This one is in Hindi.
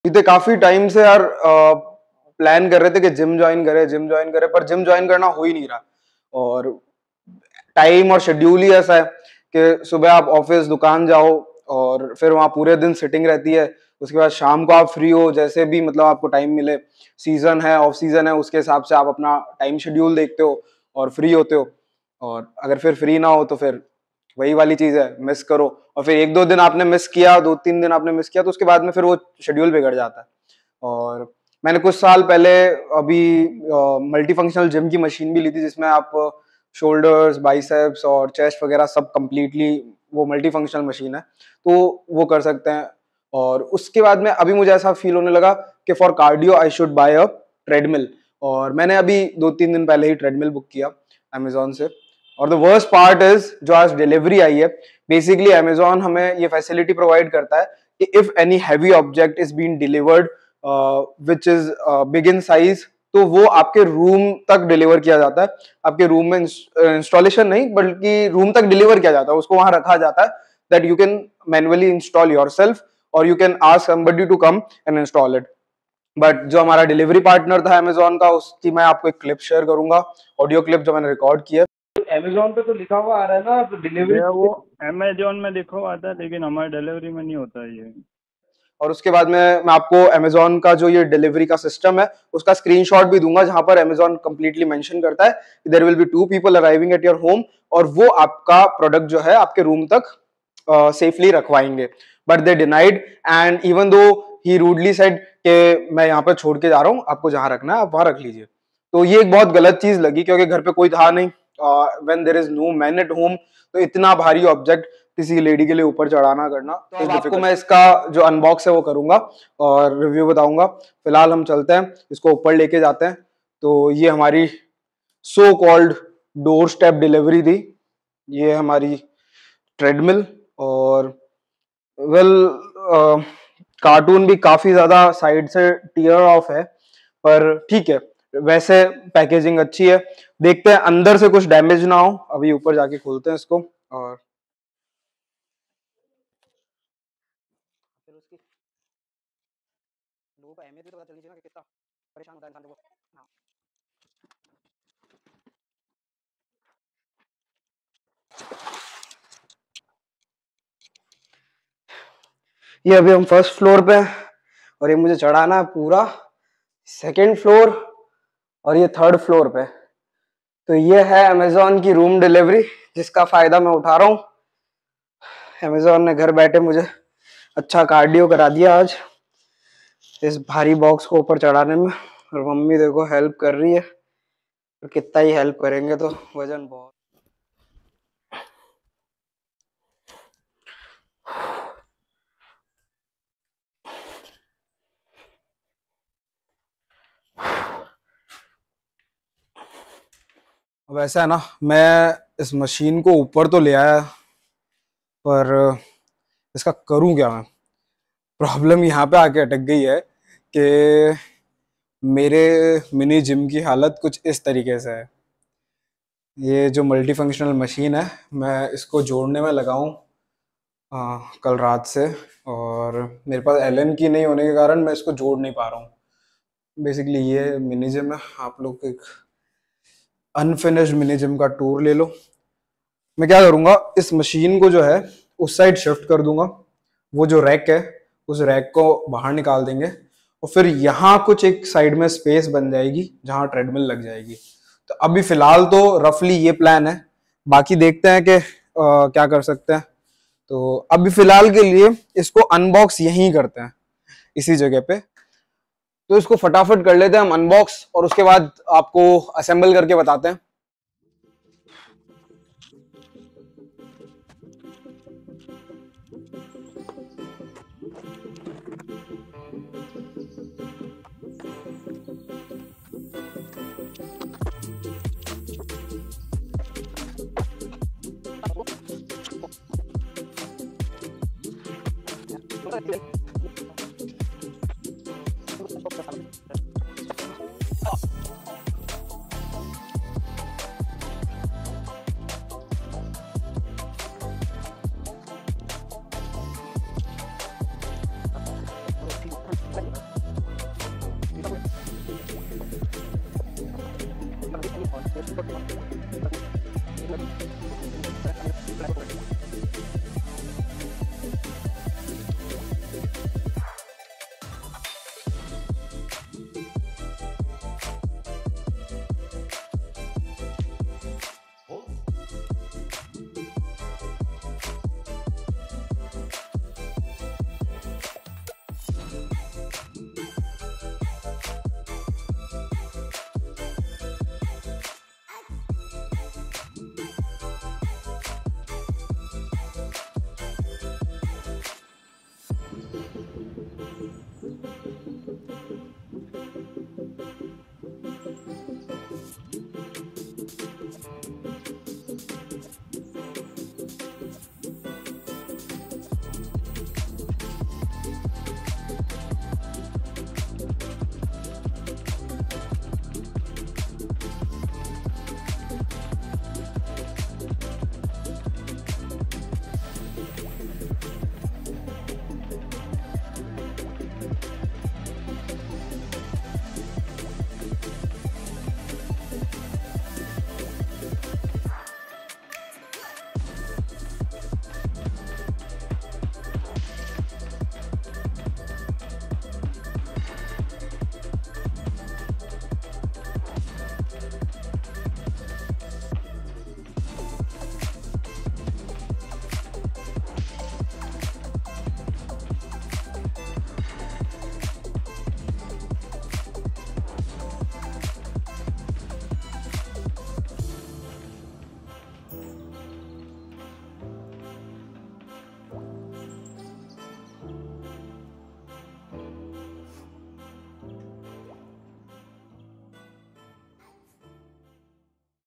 बीते काफी टाइम से यार प्लान कर रहे थे कि जिम ज्वाइन करें पर जिम ज्वाइन करना हो ही नहीं रहा। और टाइम और शेड्यूल ही ऐसा है कि सुबह आप ऑफिस दुकान जाओ और फिर वहां पूरे दिन सिटिंग रहती है। उसके बाद शाम को आप फ्री हो, जैसे भी मतलब आपको टाइम मिले, सीजन है ऑफ सीजन है उसके हिसाब से आप अपना टाइम शेड्यूल देखते हो और फ्री होते हो। और अगर फिर फ्री ना हो तो फिर वही वाली चीज है, मिस करो। और फिर एक दो दिन आपने मिस किया, 2-3 दिन आपने मिस किया तो उसके बाद में फिर वो शेड्यूल बिगड़ जाता है। और मैंने कुछ साल पहले अभी मल्टी फंक्शनल जिम की मशीन भी ली थी, जिसमें आप शोल्डर्स, बाइसेप्स और चेस्ट वगैरह सब कंप्लीटली, वो मल्टी फंक्शनल मशीन है तो वो कर सकते हैं। और उसके बाद में अभी मुझे ऐसा फील होने लगा कि for cardio I should buy a treadmill. और मैंने अभी 2-3 दिन पहले ही ट्रेडमिल बुक किया अमेजोन से। और द वर्स्ट पार्ट इज, जो आज डिलीवरी आई है, बेसिकली अमेजोन हमें ये फैसिलिटी प्रोवाइड करता है कि if any heavy object is being delivered which is big in size, तो वो आपके रूम तक डिलीवर किया जाता है। आपके रूम में इंस्टॉलेशन नहीं बल्कि रूम तक डिलीवर किया जाता है, उसको वहां रखा जाता है that you can manually install yourself और you can ask somebody to come and install it. But जो हमारा डिलीवरी पार्टनर था अमेजोन का, उसकी मैं आपको एक क्लिप शेयर करूंगा, ऑडियो क्लिप जो मैंने रिकॉर्ड की है। अमेजोन पे तो लिखा हुआ आ रहा है ना, तो डिलीवरी वो अमेजोन में लिखा हुआ आता है लेकिन हमारे डिलीवरी में नहीं होता ये। और उसके बाद में मैं आपको अमेजोन का जो ये डिलीवरी का सिस्टम है उसका स्क्रीनशॉट भी दूंगा, जहां पर अमेजोन कंप्लीटली मेंशन करता है there will be 2 people arriving at your home, और वो आपका प्रोडक्ट जो है आपके रूम तक सेफली रखवाएंगे। But they denied, and even though he rudely said कि मैं यहाँ पर छोड़ के जा रहा हूँ, आपको जहां रखना है आप वहां रख लीजिए। तो ये एक बहुत गलत चीज लगी, क्योंकि घर पे कोई था नहीं, when there is no man at home, तो इतना भारी ऑब्जेक्ट किसी लेडी के लिए ऊपर चढ़ाना करना। तो अब आपको मैं इसका जो अनबॉक्स है वो करूंगा और रिव्यू बताऊंगा। फिलहाल हम चलते हैं, इसको ऊपर लेके जाते हैं। तो ये हमारी so called doorstep delivery थी, ये हमारी ट्रेडमिल। और वेल, कार्टून भी काफी ज्यादा साइड से टीयर ऑफ है, पर ठीक है, वैसे पैकेजिंग अच्छी है। देखते हैं अंदर से कुछ डैमेज ना हो, अभी ऊपर जाके खोलते हैं इसको। और फिर उसकी लोगों को अहमियत भी तो पता चल लीजिए ना कि कितना परेशान होता है इंसान। देखो, हाँ, ये अभी हम फर्स्ट फ्लोर पे हैं और ये मुझे चढ़ाना है पूरा सेकंड फ्लोर, और ये थर्ड फ्लोर पे। तो ये है अमेजोन की रूम डिलीवरी, जिसका फायदा मैं उठा रहा हूँ। अमेजोन ने घर बैठे मुझे अच्छा कार्डियो करा दिया आज इस भारी बॉक्स को ऊपर चढ़ाने में। और मम्मी देखो हेल्प कर रही है, और कितना ही हेल्प करेंगे, तो वजन बहुत। अब ऐसा है ना, मैं इस मशीन को ऊपर तो ले आया, पर इसका करूं क्या मैं। प्रॉब्लम यहाँ पे आके अटक गई है कि मेरे मिनी जिम की हालत कुछ इस तरीके से है। ये जो मल्टी फंक्शनल मशीन है, मैं इसको जोड़ने में लगा हूँ कल रात से, और मेरे पास एलन की नहीं होने के कारण मैं इसको जोड़ नहीं पा रहा हूँ। बेसिकली ये मिनी जिम है, आप लोग एक अनफिनिश्ड मिनी जिम का टूर ले लो। मैं क्या करूँगा, इस मशीन को जो है उस साइड शिफ्ट कर दूंगा, वो जो रैक है उस रैक को बाहर निकाल देंगे, और फिर यहाँ कुछ एक साइड में स्पेस बन जाएगी जहाँ ट्रेडमिल लग जाएगी। तो अभी फिलहाल तो रफली ये प्लान है, बाकी देखते हैं कि क्या कर सकते हैं। तो अभी फिलहाल के लिए इसको अनबॉक्स यहीं करते हैं, इसी जगह पे। तो इसको फटाफट कर लेते हैं हम अनबॉक्स, और उसके बाद आपको असेंबल करके बताते हैं। है।